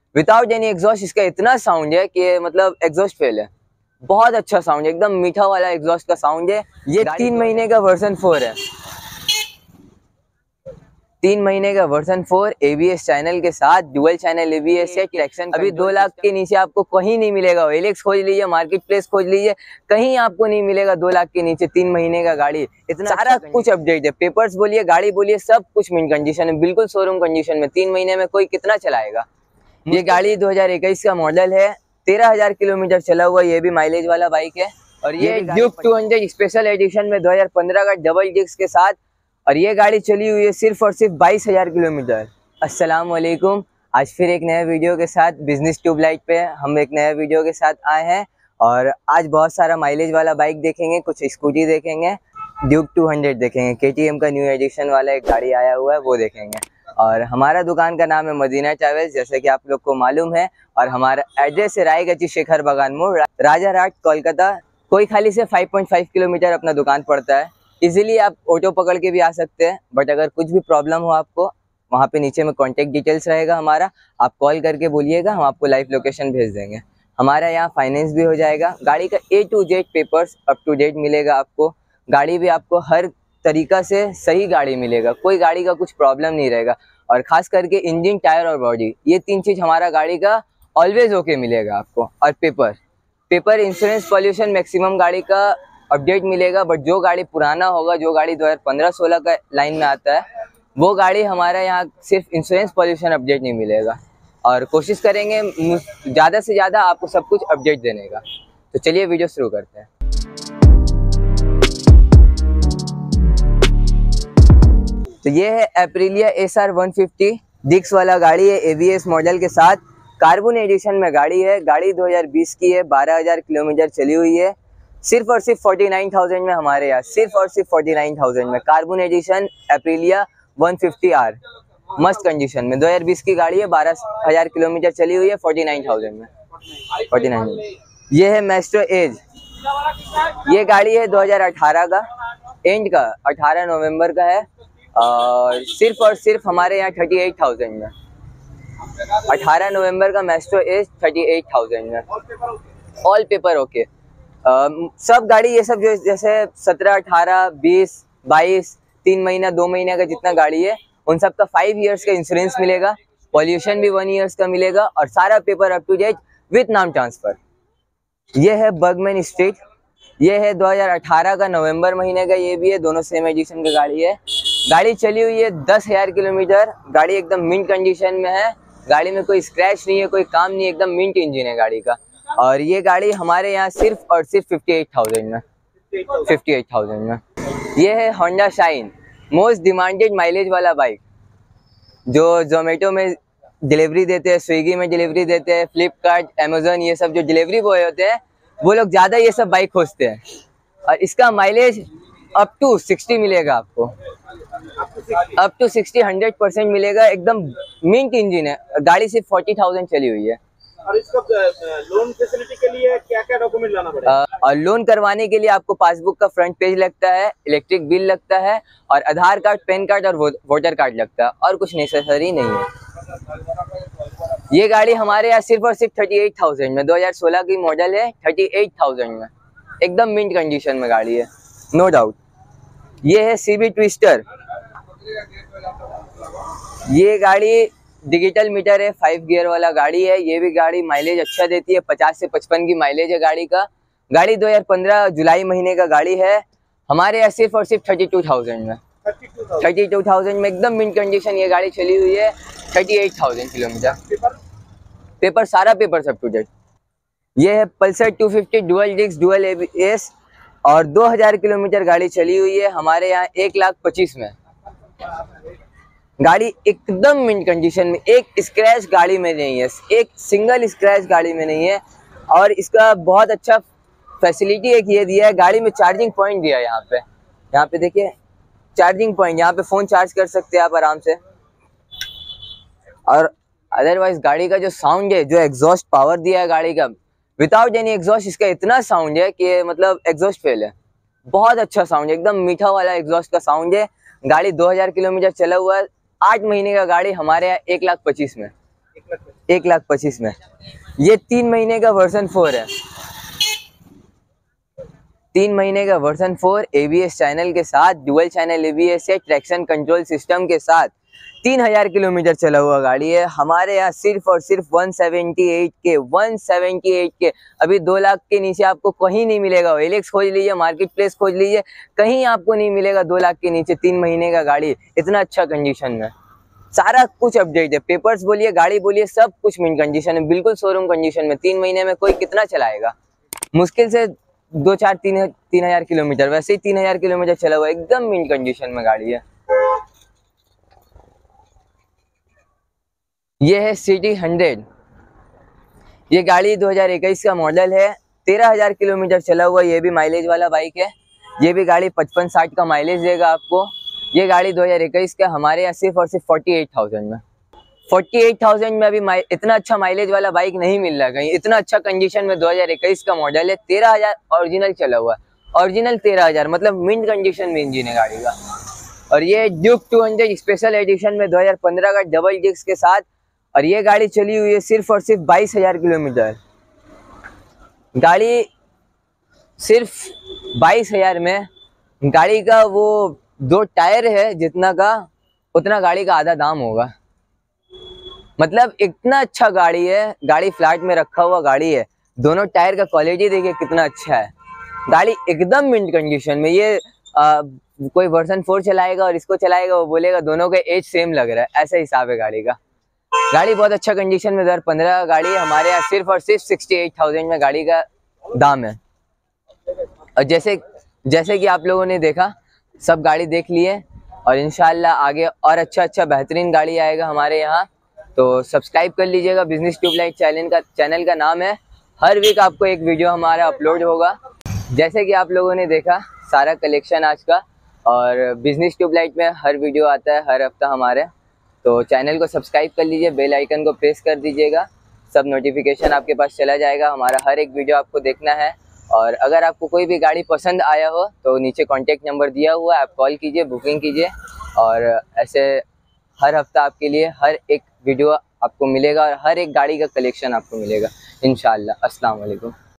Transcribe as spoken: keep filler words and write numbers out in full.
Without any exhaust इसका इतना sound है कि मतलब एग्जॉस्ट फेल है। बहुत अच्छा साउंड है, एकदम मीठा वाला एग्जॉस्ट का साउंड है। ये तीन महीने का वर्जन फोर है, तीन महीने का वर्जन फोर एबीएस चैनल के साथ, डुअल चैनल एबीएस है, ट्रैक्शन। अभी दो लाख के नीचे आपको कहीं नहीं मिलेगा। ओएलएक्स खोज लीजिए, मार्केट प्लेस खोज लीजिए, कहीं आपको नहीं मिलेगा दो लाख के नीचे तीन महीने का गाड़ी। इतना सारा कुछ अपडेट है, पेपर्स बोलिए, गाड़ी बोलिए, सब कुछ मिंट कंडीशन है, बिल्कुल शोरूम कंडीशन में। तीन महीने में कोई कितना चलाएगा। ये गाड़ी दो हजार इक्कीस का मॉडल है, तेरह हजार किलोमीटर चला हुआ, ये भी माइलेज वाला बाइक है। और ये Duke two hundred special edition में दो हजार पंद्रह का डबल डिस्क के साथ, और ये गाड़ी चली हुई है सिर्फ और सिर्फ बाईस हजार किलोमीटर। अस्सलाम वालेकुम, आज फिर एक नए वीडियो के साथ बिजनेस ट्यूबलाइट पे हम एक नए वीडियो के साथ आए हैं। और आज बहुत सारा माइलेज वाला बाइक देखेंगे, कुछ स्कूटी देखेंगे, ड्यूक टू हंड्रेड देखेंगे, केटीएम का न्यू एडिशन वाला एक गाड़ी आया हुआ है वो देखेंगे। और हमारा दुकान का नाम है मदीना ट्रैवल्स, जैसे कि आप लोग को मालूम है। और हमारा एड्रेस है रायगंज शेखर बागान मोड़, राजा राट, कोलकाता। कोई खाली से पाँच पॉइंट पाँच किलोमीटर अपना दुकान पड़ता है। इजीली आप ऑटो पकड़ के भी आ सकते हैं, बट अगर कुछ भी प्रॉब्लम हो आपको, वहाँ पे नीचे में कॉन्टेक्ट डिटेल्स रहेगा हमारा, आप कॉल करके बोलिएगा, हम आपको लाइव लोकेशन भेज देंगे। हमारा यहाँ फाइनेंस भी हो जाएगा, गाड़ी का A to Z papers up to date मिलेगा आपको। गाड़ी भी आपको हर तरीका से सही गाड़ी मिलेगा, कोई गाड़ी का कुछ प्रॉब्लम नहीं रहेगा। और खास करके इंजन, टायर और बॉडी, ये तीन चीज़ हमारा गाड़ी का ऑलवेज ओके मिलेगा आपको। और paper paper insurance, pollution, maximum गाड़ी का अपडेट मिलेगा। बट जो गाड़ी पुराना होगा, जो गाड़ी दो हज़ार पंद्रह सोलह का लाइन में आता है, वो गाड़ी हमारा यहाँ सिर्फ इंश्योरेंस, पॉल्यूशन अपडेट नहीं मिलेगा। और कोशिश करेंगे ज़्यादा से ज़्यादा आपको सब कुछ अपडेट देने का। तो चलिए वीडियो शुरू करते हैं। तो ये है Aprilia S R one fifty डिक्स वाला गाड़ी है, एबीएस मॉडल के साथ, कार्बन एडिशन में गाड़ी है। गाड़ी दो हज़ार बीस की है, बारह हज़ार किलोमीटर चली हुई है। सिर्फ और सिर्फ उनचास हज़ार में हमारे यहाँ, सिर्फ और सिर्फ उनचास हज़ार में carbon edition Aprilia one fifty R, मस्त कंडीशन में। दो हज़ार बीस की गाड़ी है, बारह हज़ार किलोमीटर चली हुई है, उनचास हज़ार में, उनचास। ये है मेस्ट्रो एज, ये गाड़ी है दो हज़ार अठारह का एंड का, अठारह नवंबर का है। और सिर्फ और सिर्फ हमारे यहाँ अड़तीस हज़ार में, अठारह नवंबर का मेस्ट्रो एज अड़तीस हज़ार में, ऑल पेपर ओके। सब गाड़ी ये सब जो जैसे सत्रह, अठारह, बीस, बाईस, तीन महीना, दो महीने का जितना गाड़ी है, उन सब का फाइव इयर्स का इंश्योरेंस मिलेगा, पॉल्यूशन भी वन इयर्स का मिलेगा, और सारा paper up to date with नाम ट्रांसफर। ये है बर्गमैन स्ट्रीट, ये है दो हज़ार अठारह का नवंबर महीने का, ये भी है, दोनों सेम एडिशन की गाड़ी है। गाड़ी चली हुई है दस हज़ार किलोमीटर, गाड़ी एकदम मिंट कंडीशन में है, गाड़ी में कोई स्क्रैच नहीं है, कोई काम नहीं है, एकदम मिंट इंजन है गाड़ी का। और ये गाड़ी हमारे यहाँ सिर्फ और सिर्फ अट्ठावन हज़ार में, अट्ठावन हज़ार में। ये है Honda Shine, most demanded mileage वाला बाइक, जो जोमेटो में डिलीवरी देते हैं, स्विगी में डिलीवरी देते हैं, फ्लिपकार्ट, अमेजोन, ये सब जो डिलीवरी बॉय होते हैं, वो लोग ज़्यादा ये सब बाइक खोजते हैं। और इसका माइलेज अप टू साठ मिलेगा आपको, अप टू साठ, हंड्रेड परसेंट मिलेगा, एकदम मिंट इंजन है। गाड़ी सिर्फ चालीस हज़ार चली हुई है। और इसका लोन फैसिलिटी के लिए क्या क्या डॉक्यूमेंट लाना पड़ेगा? और लोन करवाने के लिए आपको पासबुक का फ्रंट पेज लगता है, इलेक्ट्रिक बिल लगता है, और आधार कार्ड, पैन कार्ड और वोटर कार्ड लगता है, और कुछ नेसेसरी नहीं है। ये गाड़ी हमारे यहाँ सिर्फ और सिर्फ अड़तीस हज़ार में, दो हज़ार सोलह की मॉडल है, अड़तीस हज़ार में, एकदम मिंट कंडीशन में गाड़ी है, नो डाउट। ये है सीबी ट्विस्टर, ये गाड़ी डिजिटल मीटर है, फाइव गियर वाला गाड़ी है। ये भी गाड़ी माइलेज अच्छा देती है, पचास से पचपन की माइलेज है गाड़ी का। गाड़ी दो हज़ार पंद्रह जुलाई महीने का गाड़ी है, हमारे यहाँ सिर्फ और सिर्फ बत्तीस हज़ार में, बत्तीस हज़ार में, एकदम मिंट कंडीशन ये गाड़ी चली हुई है, अड़तीस हज़ार किलोमीटर। पेपर पेपर सारा पेपर सब टू डेट। ये है Pulsar two fifty dual disc, dual ABS, और दो हज़ार किलोमीटर गाड़ी चली हुई है, हमारे यहाँ एक लाख पच्चीस में। गाड़ी एकदम मिंट कंडीशन में, एक स्क्रैच गाड़ी में नहीं है, एक सिंगल स्क्रैच गाड़ी में नहीं है। और इसका बहुत अच्छा फैसिलिटी एक ये दिया है, गाड़ी में चार्जिंग पॉइंट दिया है यहाँ पे, यहाँ पे देखिए चार्जिंग पॉइंट, यहाँ पे फ़ोन चार्ज कर सकते हैं आप आराम से। और अदरवाइज गाड़ी का जो साउंड है, जो एग्जॉस्ट पावर दिया है गाड़ी का, विदाउट एनी एग्जॉस्ट इसका इतना साउंड है कि मतलब एग्जॉस्ट फेल है। बहुत अच्छा साउंड है, एकदम मीठा वाला एग्जॉस्ट का साउंड है। गाड़ी दो हज़ार किलोमीटर चला हुआ है, आठ महीने का गाड़ी, हमारे यहाँ एक लाख पच्चीस में, एक लाख पच्चीस में। ये तीन महीने का वर्जन फोर है, तीन महीने का वर्जन फोर एबीएस चैनल के साथ, डुअल चैनल एबीएस है, ट्रैक्शन कंट्रोल सिस्टम के साथ, तीन हजार किलोमीटर चला हुआ गाड़ी है। हमारे यहाँ सिर्फ और सिर्फ एक सौ अठहत्तर के एक सौ अठहत्तर के अभी दो लाख के नीचे आपको कहीं नहीं मिलेगा। एलेक्स खोज लीजिए, मार्केट प्लेस खोज लीजिए, कहीं आपको नहीं मिलेगा दो लाख के नीचे तीन महीने का गाड़ी इतना अच्छा कंडीशन में। सारा कुछ अपडेट है, पेपर्स बोलिए, गाड़ी बोलिए, सब कुछ मिंट कंडीशन है, बिल्कुल शोरूम कंडीशन में। तीन महीने में कोई कितना चलाएगा, मुश्किल से दो चार तीन तीन हजार किलोमीटर, वैसे ही तीन हजार किलोमीटर चला हुआ, एकदम मिंट कंडीशन में गाड़ी है। ये है सिटी हंड्रेड, ये गाड़ी दो हजार इक्कीस का मॉडल है, तेरह हजार किलोमीटर चला हुआ, ये भी माइलेज वाला बाइक है। ये भी गाड़ी पचपन साठ का माइलेज देगा आपको। ये गाड़ी दो हजार इक्कीस का हमारे यहाँ सिर्फ और सिर्फ अड़तालीस हज़ार में, अड़तालीस हज़ार में अभी इतना अच्छा माइलेज वाला बाइक नहीं मिल रहा है कहीं, इतना अच्छा कंडीशन में। दो हजार इक्कीस का मॉडल है, तेरह हजार ओरिजिनल चला हुआ है, ओरिजिनल तेरह हजार, मतलब मिंट कंडीशन में इंजन है गाड़ी का। और ये Duke two hundred special edition में दो हजार पंद्रह का डबल डिस्क के साथ, और ये गाड़ी चली हुई है सिर्फ और सिर्फ बाईस हजार किलोमीटर। गाड़ी सिर्फ बाईस हजार में, गाड़ी का वो दो टायर है जितना का, उतना गाड़ी का आधा दाम होगा। मतलब इतना अच्छा गाड़ी है, गाड़ी फ्लैट में रखा हुआ गाड़ी है, दोनों टायर का क्वालिटी देखिए कितना अच्छा है। गाड़ी एकदम मिंट कंडीशन में। ये आ, कोई वर्जन फोर चलाएगा और इसको चलाएगा, वो बोलेगा दोनों का एज सेम लग रहा है, ऐसा हिसाब है गाड़ी का। गाड़ी बहुत अच्छा कंडीशन में, दो हजार पंद्रह का गाड़ी है, हमारे यहाँ सिर्फ और सिर्फ अड़सठ हज़ार में गाड़ी का दाम है। और जैसे जैसे कि आप लोगों ने देखा, सब गाड़ी देख लिए, और इंशाल्लाह आगे और अच्छा अच्छा बेहतरीन गाड़ी आएगा हमारे यहाँ। तो सब्सक्राइब कर लीजिएगा, बिजनेस ट्यूबलाइट चैनल का चैनल का नाम है। हर वीक आपको एक वीडियो हमारा अपलोड होगा। जैसे कि आप लोगों ने देखा सारा कलेक्शन आज का, और बिजनेस ट्यूबलाइट में हर वीडियो आता है हर हफ्ता हमारे। तो चैनल को सब्सक्राइब कर लीजिए, बेल आइकन को प्रेस कर दीजिएगा, सब नोटिफिकेशन आपके पास चला जाएगा। हमारा हर एक वीडियो आपको देखना है। और अगर आपको कोई भी गाड़ी पसंद आया हो तो नीचे कॉन्टैक्ट नंबर दिया हुआ है, आप कॉल कीजिए, बुकिंग कीजिए। और ऐसे हर हफ्ता आपके लिए हर एक वीडियो आपको मिलेगा और हर एक गाड़ी का कलेक्शन आपको मिलेगा इंशाल्लाह। अस्सलाम वालेकुम।